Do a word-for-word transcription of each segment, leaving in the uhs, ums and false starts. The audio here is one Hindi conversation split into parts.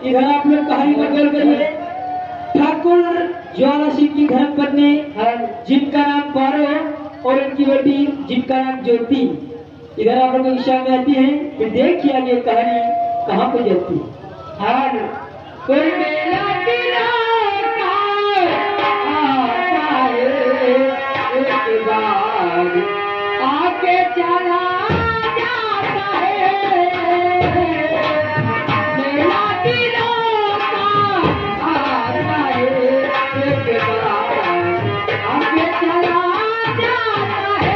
इधर आप लोग कहानी में गौर करिए। ठाकुर ज्वाला सिंह की धर्मपत्नी जिनका नाम पारो और उनकी बेटी जिनका नाम ज्योति इधर आप लोग की इच्छा में आती है। फिर देखिए आगे कहानी कहाँ पे जाती है। हाँ कोई मेला एक बार आके चला जाता है मेला दिलों का आता है एक बार आके चला जाता है।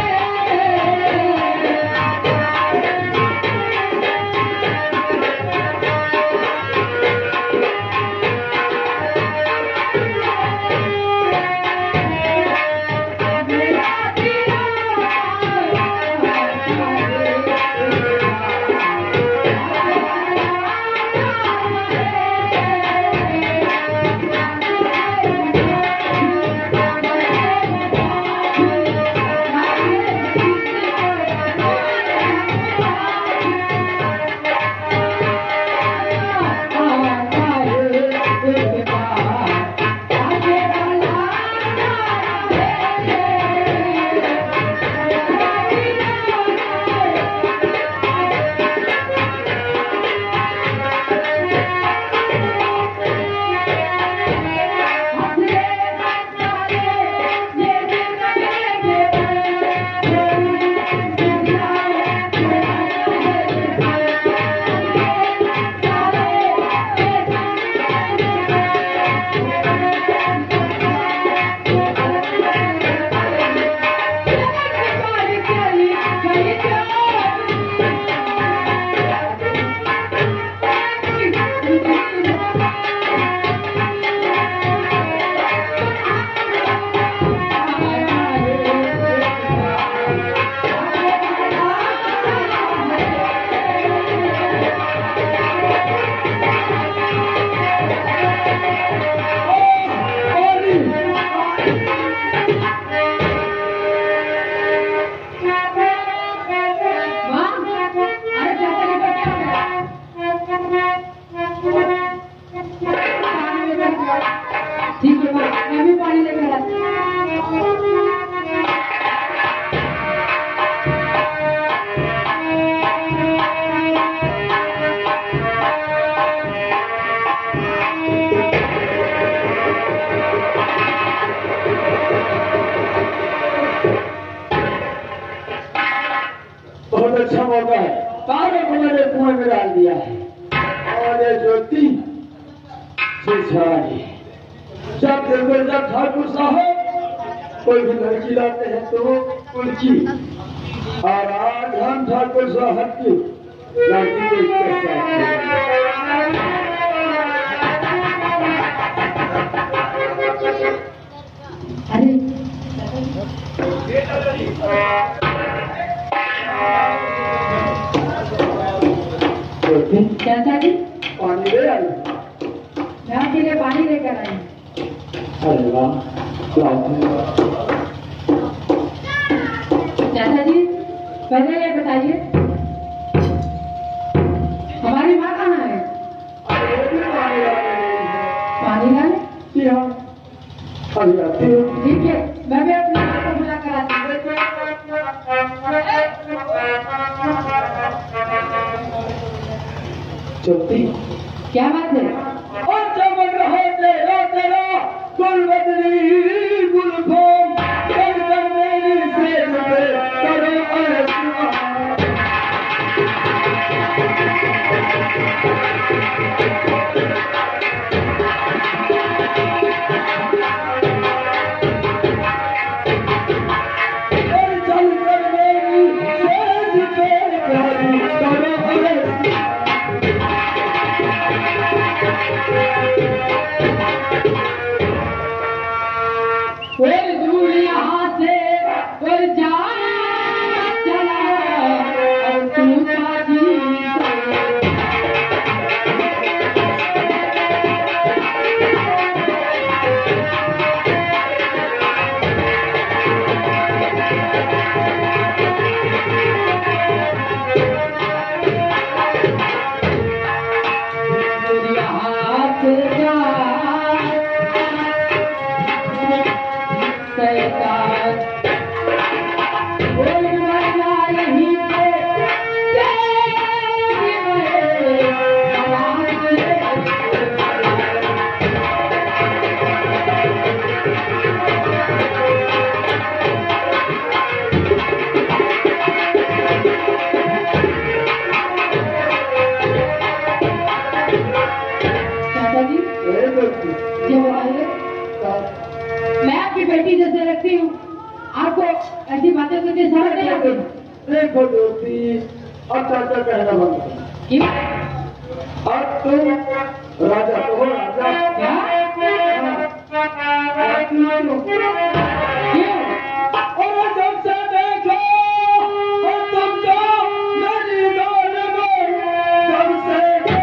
बहुत अच्छा मौका है। सारे को मैंने कुएं में डाल दिया है और ये ज्योति जब देखो जब ठाकुर साहब कोई भी लड़की लाते हैं तो उनकी और आज हम ठाकुर साहब की लड़की को इज्जत क्या था जी? पानी ले आई यहाँ के लिए पानी लेकर आई। अरे वाह चाचा जी पहले ये बताइए हमारी माँ कहाँ है? पानी लाने? जी हाँ अभी आती हूँ। ठीक है मैं भी अपनी माँ को बुला कर आती हूँ। ज्योति क्या बात है? और चमक रहे तेरा तेरा गुल बदली गुल फोम कर कर मेरी सेज पे करो ऐसा। और चल कर मेरी सेज पे करो ऐसा। कोई दूर यहाँ से कोई जाना चला और तू साथी दूर यहाँ मैं आपकी बेटी जैसे रखती हूँ, आपको ऐसी बातें करके समझ नहीं आती। देखो दोस्ती, अब चाचा कहना बंद करो। क्यों? अब तुम राजा तो हो राजा। क्या? क्यों? और जब से देखो और तुमको मेरी डोर में जब से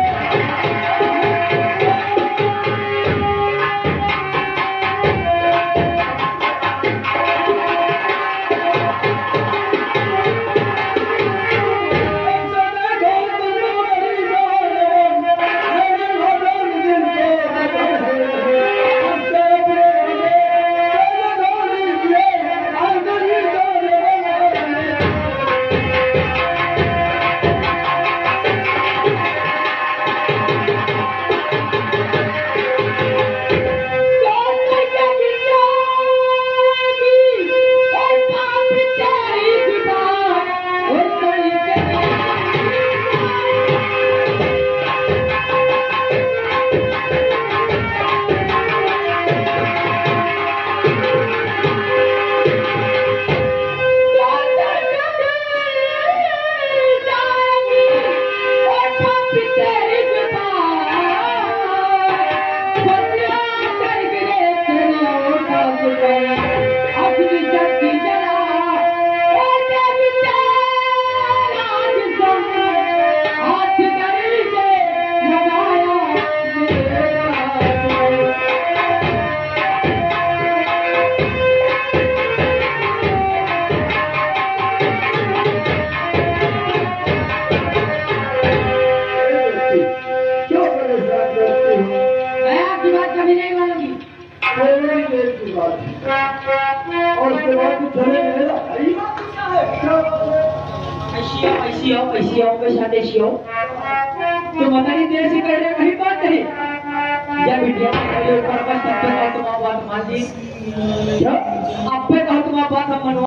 और उसके बाद चले मेरा ऐसी आओ ऐसी आओ ऐसी आओ के साथ ऐसी आओ तुम हमारी देर से कह रहे कहीं बात नहीं जब इंडिया में ऊपर बस सब पे कहो तुम बात मान ली अब पे कहो तुम बात हम